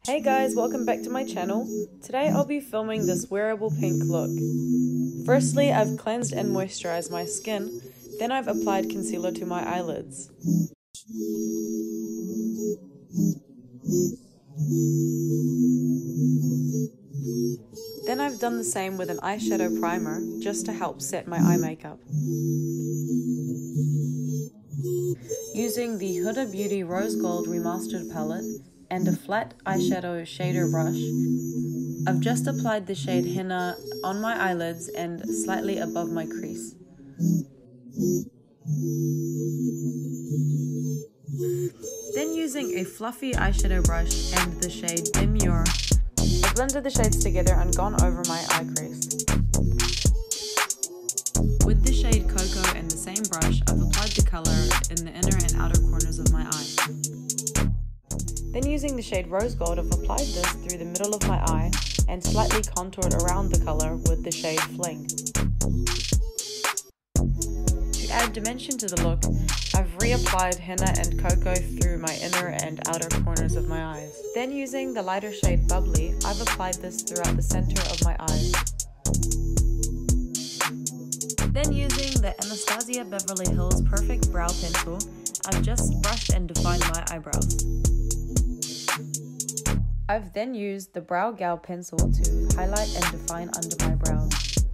Hey guys, welcome back to my channel. Today I'll be filming this wearable pink look. Firstly, I've cleansed and moisturized my skin, then I've applied concealer to my eyelids. Then I've done the same with an eyeshadow primer, just to help set my eye makeup. Using the Huda Beauty Rose Gold Remastered palette and a flat eyeshadow shader brush, I've just applied the shade Henna on my eyelids and slightly above my crease. Then using a fluffy eyeshadow brush and the shade Demure, I've blended the shades together and gone over my eye crease. With the shade Cocoa and the same brush, I've applied the colour in the inner and outer corners of my eye. Then using the shade Rose Gold, I've applied this through the middle of my eye and slightly contoured around the colour with the shade Fling. To add dimension to the look, I've reapplied Henna and Cocoa through my inner and outer corners of my eyes. Then using the lighter shade Bubbly, I've applied this throughout the centre of my eyes. Then using the Anastasia Beverly Hills Perfect Brow Pencil, I've just brushed and defined my eyebrows. I've then used the Brow Gal pencil to highlight and define under my brows.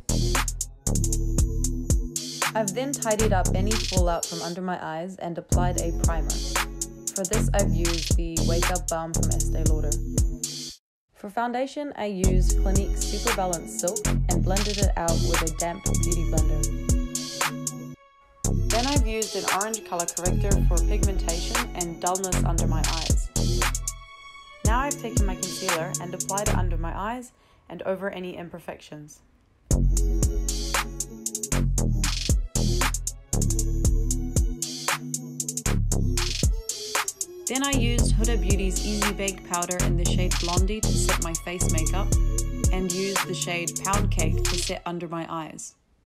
I've then tidied up any fallout from under my eyes and applied a primer. For this I've used the Wake Up Balm from Estee Lauder. For foundation I used Clinique's Super Balanced Silk and blended it out with a damp beauty blender. Then I've used an orange color corrector for pigmentation and dullness under my eyes. Now I've taken my concealer and applied it under my eyes and over any imperfections. Then I used Huda Beauty's Easy Bake Powder in the shade Blondie to set my face makeup and used the shade Pound Cake to set under my eyes.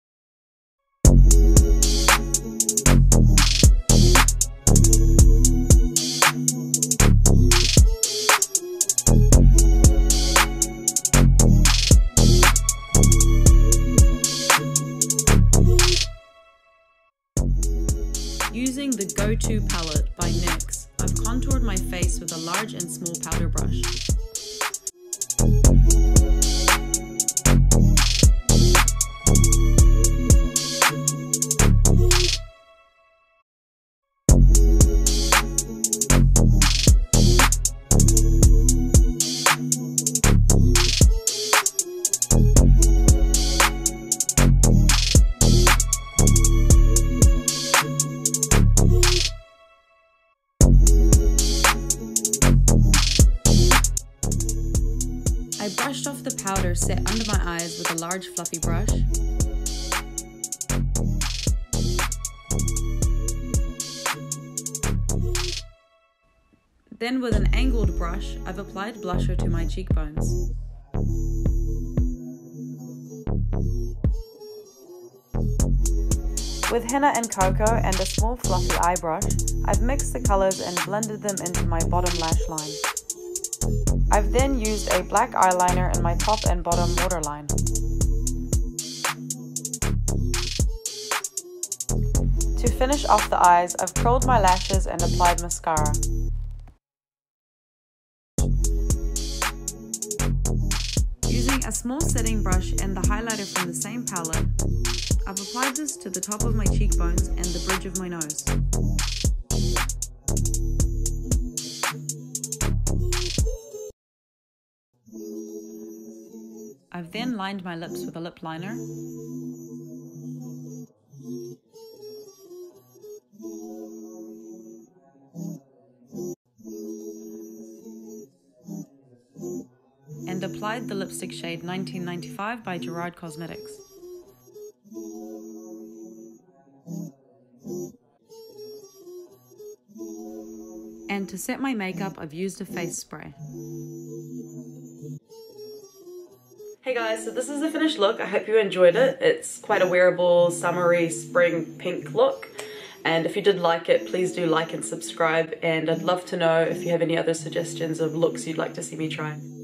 Using the Go-To palette by NYX, I've contoured my face with a large and small powder brush. I brushed off the powder set under my eyes with a large fluffy brush. Then with an angled brush, I've applied blusher to my cheekbones. With Henna and Cocoa and a small fluffy eye brush, I've mixed the colours and blended them into my bottom lash line. I've then used a black eyeliner in my top and bottom waterline. To finish off the eyes, I've curled my lashes and applied mascara. Using a small setting brush and the highlighter from the same palette, I've applied this to the top of my cheekbones and the bridge of my nose. I've then lined my lips with a lip liner. And applied the lipstick shade 1995 by Gerard Cosmetics. And to set my makeup, I've used a face spray. Hey guys, so this is the finished look. I hope you enjoyed it. It's quite a wearable, summery, spring pink look. And if you did like it, please do like and subscribe, and I'd love to know if you have any other suggestions of looks you'd like to see me try.